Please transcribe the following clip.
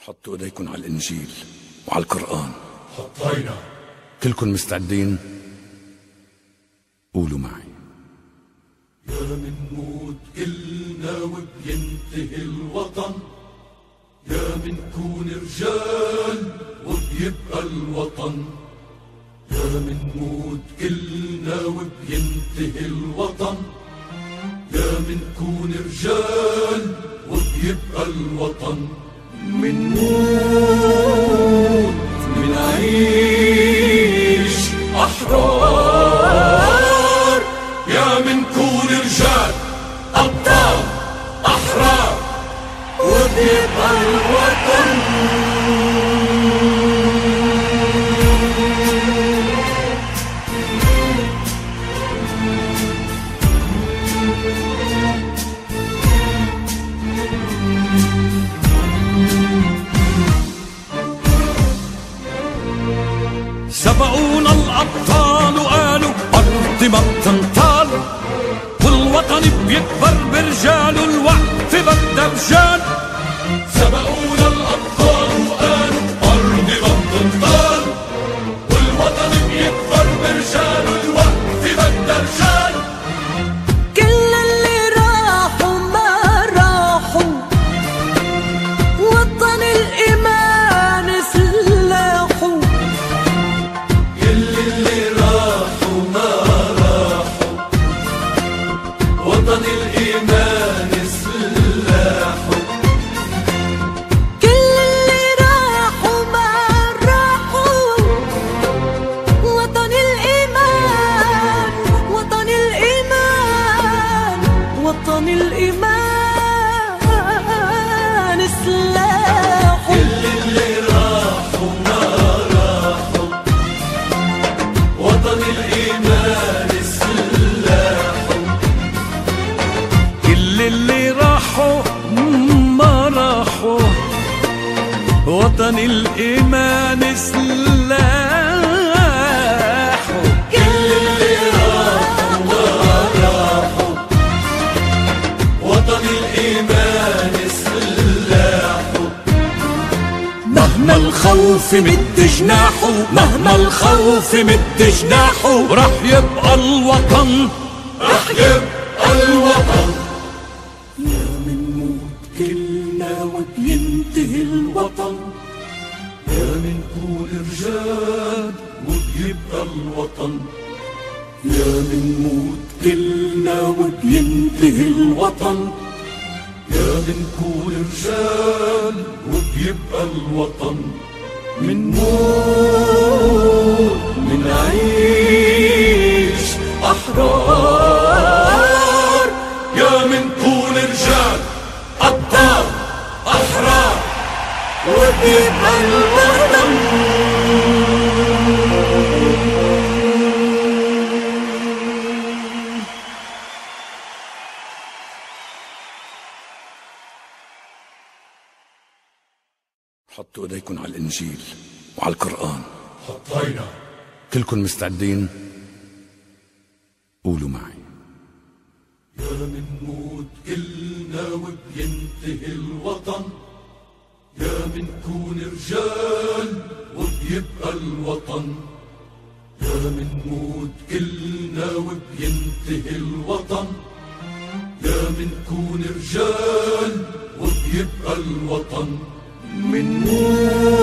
حطوا ايديكم على الانجيل وعلى القرآن. حطينا. كلكم مستعدين؟ قولوا معي. يا منموت كلنا وبينتهي الوطن، يا منكون رجال وبيبقى الوطن، يا منموت كلنا وبينتهي الوطن، يا منكون رجال وبيبقى الوطن، منموت منعيش أحرار، يا منكون رجال أبطال أحرار وبيبقى الوطن. سبقونا الأبطال وقالوا أرض ما بتنطال، والوطن بيكبر برجاله، الوقت بدها رجال. سبقونا الأبطال وقالوا أرض ما بتنطال، والوطن بيكبر برجاله، الوقت بدها رجال. كل اللي راحوا ما راحوا، وطن الإيمان سلاحوا. كل اللي راحوا ما راحوا، وطن الإيمان سلاحوا. كل اللي راحوا ما راحوا، وطن الإيمان وطن الإيمان وطن الإيمان سلاحوا. كل اللي راحوا ما راحوا، وطن الإيمان سلاحوا. كل اللي راحوا ما راحوا، وطن الإيمان سلاحه. كل اللي راحوا ما راحوا، وطن الإيمان سلاحوا. مهما الخوف مد جناحه، مهما الخوف مد جناحه، رح يبقى الوطن، رح يبقى الوطن. يا منموت كلنا وبينتهي الوطن، يا منكون رجال وبيبقى الوطن، يا منموت كلنا وبينتهي الوطن، يا منكون رجال وبيبقى الوطن، منموت منعيش أحرار، يا منكون رجال أبطال أحرار وبيبقى الوطن. حطوا ايديكم على الانجيل وعلى القرآن. حطينا. كلكم مستعدين؟ قولوا معي. يا منموت كلنا وبينتهي الوطن، يا منكون رجال وبيبقى الوطن، يا منموت كلنا وبينتهي الوطن، يا منكون رجال وبيبقى الوطن، منموت